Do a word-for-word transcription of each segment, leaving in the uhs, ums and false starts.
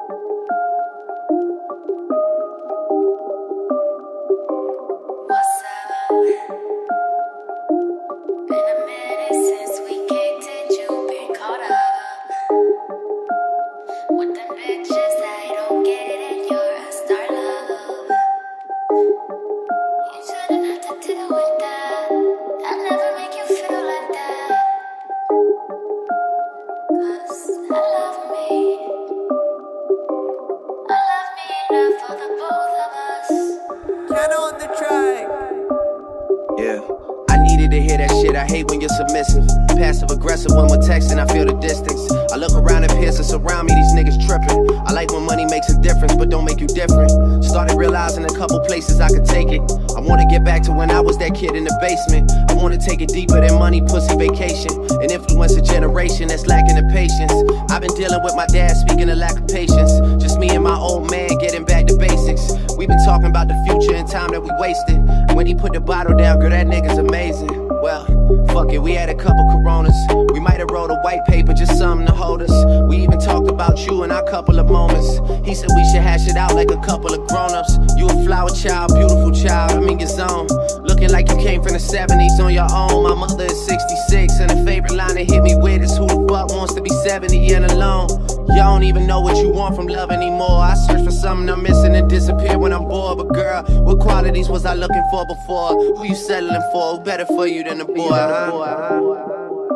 To hear that shit, I hate when you're submissive. Passive aggressive when we're texting, I feel the distance. I look around at peers that surround me, these niggas tripping. I like when money makes a difference, but don't make you different. Started realizing a couple places I could take it. I wanna get back to when I was that kid in the basement. I wanna take it deeper than money, pussy, vacation, and influence a generation that's lacking the patience. I've been dealing with my dad, speaking of lack of patience. Just me and my old man getting back to basics. We've been talking about the future and time that we wasted. When he put the bottle down, girl, that nigga's amazing. Well, fuck it, we had a couple Coronas. We might have wrote a white paper, just something to hold us. We even talked about you in our couple of moments. He said we should hash it out like a couple of grown-ups. You a flower child, beautiful child, I'm in your zone. Looking like you came from the seventies on your own. My mother is sixty-six, and the favorite line that hit me with is who the fuck wants to be seventy and alone? Y'all don't even know what you want from love anymore. I search for something I'm missing and disappear when I'm bored. But girl, what qualities was I looking for before? Who you settling for? Who better for you than a boy, huh?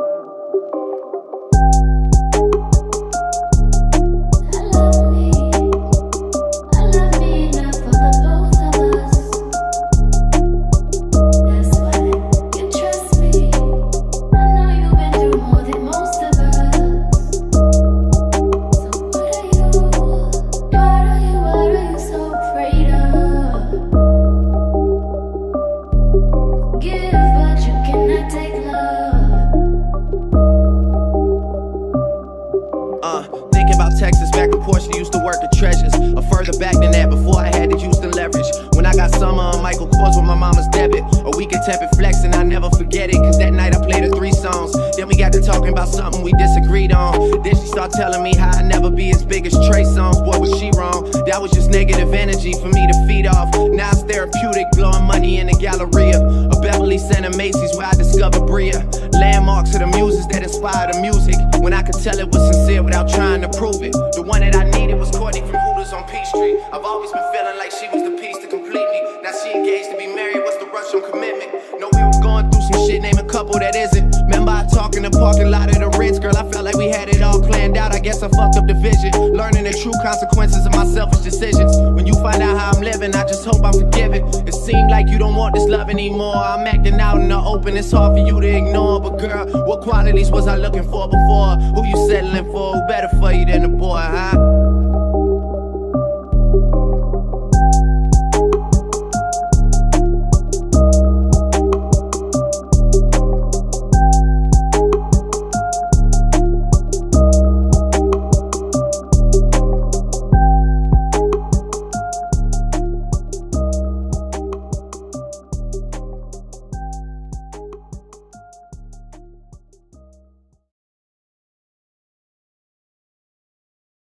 Texas, back in Portia, used to work at Treasures. Or further back than that, before I had the Houston leverage. When I got summer on Michael Kors with my mama's debit. A week of tepid flexing, I never forget it. Cause that night I played her three songs. Then we got to talking about something we disagreed on. Then she started telling me how I'd never be as big as Trey Songz. Boy, was she wrong. That was just negative energy for me to feed off. Now it's therapeutic, blowing money in the Galleria. A Beverly Center Macy's where I discovered Bria. Landmarks of the muses that inspire the music. When I could tell it was sincere without trying to prove it. The one that I needed was Courtney from Hooters on Peachtree. I've always been feeling like she was the piece to complete me. Now she engaged to be married, what's the rush on commitment? No, we were going through some shit, name a couple that isn't. Remember I talked in the parking lot of the Ritz, girl, I felt like we had it all planned out. I guess I fucked up the vision, learning the true consequences of my selfish decisions. When you find out how I'm living, I just hope I'm forgiven. It seemed like you don't want this love anymore. I'm acting out in the open, it's hard for you to ignore. But girl, what qualities was I looking for before? Who you settling for? Who better for you than the boy, huh?